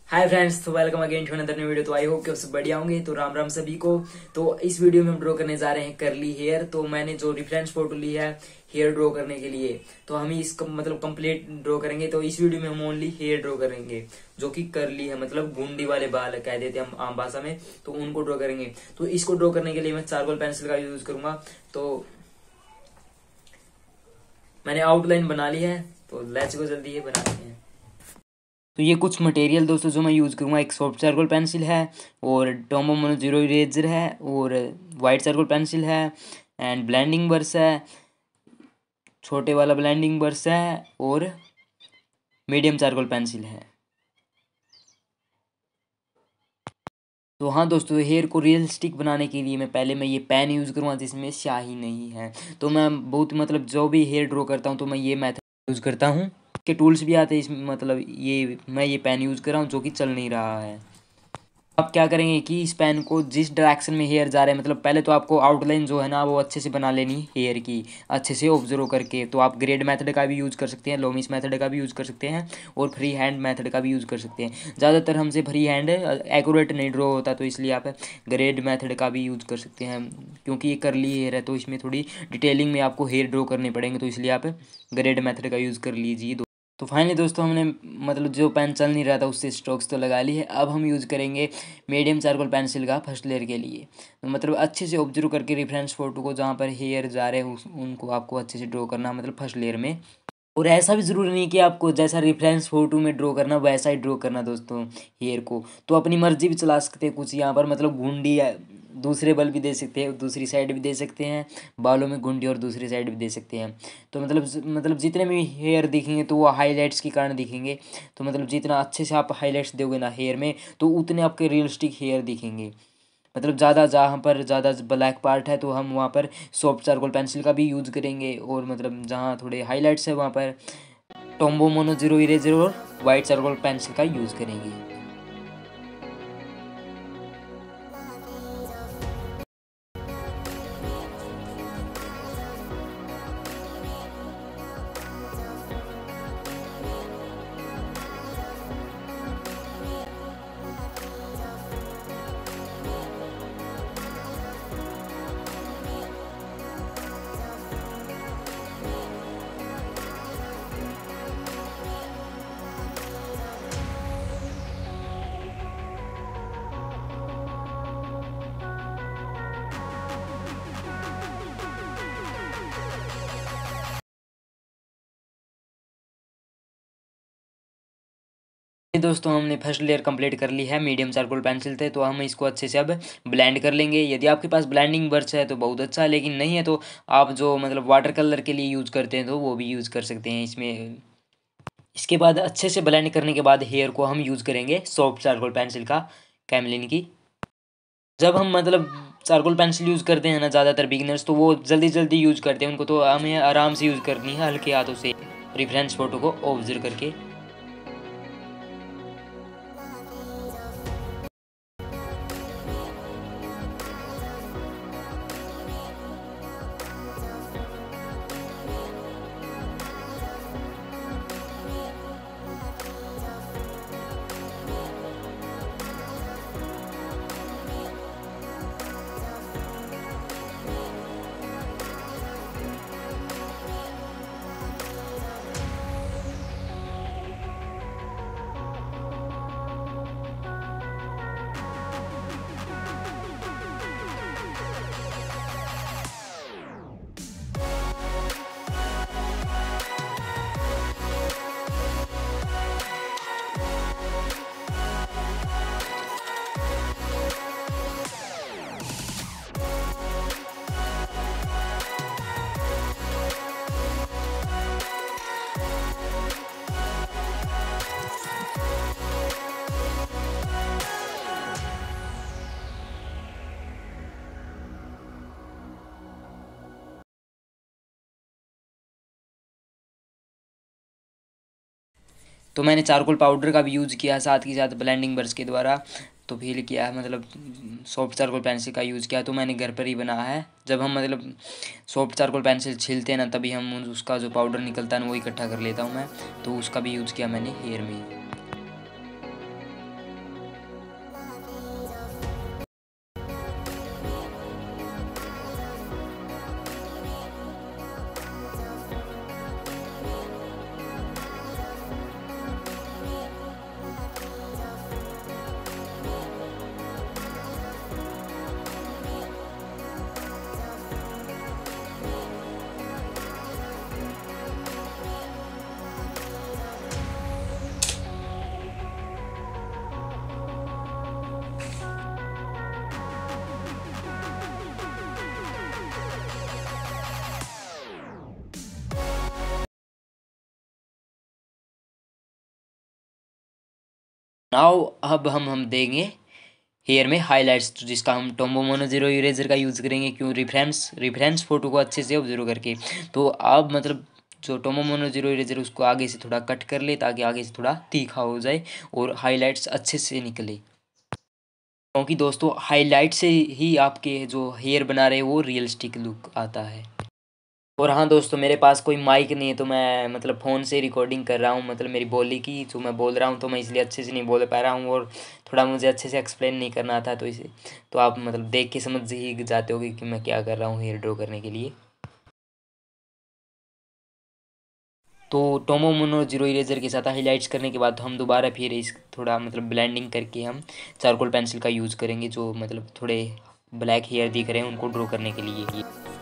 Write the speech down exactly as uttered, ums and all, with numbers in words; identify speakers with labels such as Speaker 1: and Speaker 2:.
Speaker 1: हाय friends, तो welcome again to another new video. तो I hope कि आप सब बढ़िया होंगे। तो राम राम सभी को। तो इस वीडियो में हम ड्रॉ करने जा रहे हैं करली हेयर। तो मैंने जो रेफरेंस फोटो ली है हेयर ड्रॉ करने के लिए, तो हम इसका मतलब कंप्लीट ड्रॉ करेंगे। तो इस वीडियो में हम ओनली हेयर ड्रॉ करेंगे जो कि करली है, मतलब गुंडी वाले बाल कह देते हैं हम आम भाषा में, तो उनको ड्रॉ करेंगे। तो इसको ड्रॉ करने के लिए मैं चारकोल पेंसिल का यूज करूंगा। तो मैंने आउटलाइन बना ली है, तो लेट्स गो जल्दी ये बनाते हैं। तो ये कुछ मटेरियल दोस्तों जो मैं यूज़ करूँगा, एक सॉफ्ट चारकोल पेंसिल है और टोमो मोनो जीरो इरेजर है और वाइट चारकोल पेंसिल है एंड ब्लेंडिंग ब्रश है, छोटे वाला ब्लेंडिंग ब्रश है और मीडियम चारकोल पेंसिल है। तो हाँ दोस्तों, हेयर को रियलिस्टिक बनाने के लिए मैं पहले मैं ये पेन यूज़ करूँगा जिसमें स्याही नहीं है। तो मैं बहुत मतलब जो भी हेयर ड्रॉ करता हूँ तो मैं ये मेथड यूज़ करता हूँ। के टूल्स भी आते हैं इसमें, मतलब ये मैं ये पेन यूज़ कर रहा हूँ जो कि चल नहीं रहा है। आप क्या करेंगे कि इस पेन को जिस डायरेक्शन में हेयर जा रहे हैं, मतलब पहले तो आपको आउटलाइन जो है ना वो अच्छे से बना लेनी हेयर की, अच्छे से ऑब्जर्व करके। तो आप ग्रेड मेथड का भी यूज़ कर सकते हैं, लोमिस मेथड का भी यूज़ कर सकते हैं और फ्री हैंड मेथड का भी यूज़ कर सकते हैं। ज़्यादातर हमसे फ्री हैंड एक्यूरेट नहीं ड्रॉ होता, तो इसलिए आप ग्रेड मेथड का भी यूज़ कर सकते हैं। क्योंकि ये करली हेयर है तो इसमें थोड़ी डिटेलिंग में आपको हेयर ड्रॉ करने पड़ेंगे, तो इसलिए आप ग्रेड मेथड का यूज़ कर लीजिए। तो फाइनली दोस्तों, हमने मतलब जो पेन चल नहीं रहा था उससे स्ट्रोक्स तो लगा ली है। अब हम यूज़ करेंगे मीडियम चारकोल पेंसिल का फर्स्ट लेयर के लिए। तो मतलब अच्छे से ऑब्जर्व करके रेफरेंस फोटो को जहाँ पर हेयर जा रहे हैं उनको आपको अच्छे से ड्रॉ करना, मतलब फर्स्ट लेयर में। और ऐसा भी ज़रूरी नहीं कि आपको जैसा रेफरेंस फोटो में ड्रॉ करना वैसा ही ड्रॉ करना दोस्तों हेयर को। तो अपनी मर्जी भी चला सकते हैं कुछ यहाँ पर, मतलब घुंडी दूसरे बल भी दे सकते हैं, दूसरी साइड भी दे सकते हैं, बालों में घुंडी और दूसरी साइड भी दे सकते हैं। तो मतलब मतलब जितने भी हेयर दिखेंगे तो वो हाईलाइट्स के कारण दिखेंगे। तो मतलब जितना अच्छे से आप हाईलाइट्स दोगे ना हेयर में तो उतने आपके रियलिस्टिक हेयर दिखेंगे। मतलब ज़्यादा जहाँ पर ज़्यादा ब्लैक पार्ट है तो हम वहाँ पर सॉफ्ट चारकोल पेंसिल का भी यूज़ करेंगे, और मतलब जहाँ थोड़े हाईलाइट्स है वहाँ पर टोम्बो मोनो जीरो इरेजर और वाइट चारकोल पेंसिल का यूज़ करेंगे। दोस्तों, हमने फर्स्ट लेयर कंप्लीट कर ली है मीडियम चारकोल पेंसिल थे। तो हम इसको अच्छे से अब ब्लेंड कर लेंगे। यदि आपके पास ब्लेंडिंग ब्रश है तो बहुत अच्छा है, लेकिन नहीं है तो आप जो मतलब वाटर कलर के लिए यूज़ करते हैं तो वो भी यूज़ कर सकते हैं इसमें। इसके बाद अच्छे से ब्लेंड करने के बाद हेयर को हम यूज़ करेंगे सॉफ्ट चारकोल पेंसिल का, कैमलिन की। जब हम मतलब चारकोल पेंसिल यूज़ करते हैं ना ज़्यादातर बिगिनर्स, तो वो जल्दी जल्दी यूज़ करते हैं, उनको तो हमें आराम से यूज़ करनी है हल्के हाथों से, रेफरेंस फोटो को ऑब्जर्व करके। तो मैंने चारकोल पाउडर का भी यूज़ किया साथ ही साथ ब्लेंडिंग ब्रश के द्वारा। तो फील किया है, मतलब सॉफ्ट चारकोल पेंसिल का यूज़ किया तो मैंने घर पर ही बनाया है। जब हम मतलब सॉफ्ट चारकोल पेंसिल छीलते हैं ना तभी हम उसका जो पाउडर निकलता है ना वो इकट्ठा कर लेता हूँ मैं, तो उसका भी यूज़ किया मैंने हेयर में। नाउ अब हम हम देंगे हेयर में हाइलाइट्स, तो जिसका हम टोम्बो मोनो जीरो इरेजर का यूज़ करेंगे। क्यों? रेफरेंस रेफरेंस फोटो को अच्छे से ऑब्जर्व करके। तो आप मतलब जो टोम्बो मोनो जीरो इरेजर उसको आगे से थोड़ा कट कर ले, ताकि आगे से थोड़ा तीखा हो जाए और हाइलाइट्स अच्छे से निकले। क्योंकि दोस्तों हाइलाइट से ही आपके जो हेयर बना रहे हैं वो रियलिस्टिक लुक आता है। और हाँ दोस्तों, मेरे पास कोई माइक नहीं है, तो मैं मतलब फ़ोन से रिकॉर्डिंग कर रहा हूँ, मतलब मेरी बोली की जो मैं बोल रहा हूँ, तो मैं इसलिए अच्छे से नहीं बोल पा रहा हूँ और थोड़ा मुझे अच्छे से एक्सप्लेन नहीं करना था, तो इसे तो आप मतलब देख के समझ ही जाते होगे कि मैं क्या कर रहा हूँ हेयर ड्रॉ करने के लिए। तो टोमो मोनो जीरो इरेजर के साथ हाइलाइट्स करने के बाद हम दोबारा फिर इस थोड़ा मतलब ब्लेंडिंग करके हम चारकोल पेंसिल का यूज़ करेंगे, जो मतलब थोड़े ब्लैक हेयर दिख रहे हैं उनको ड्रॉ करने के लिए।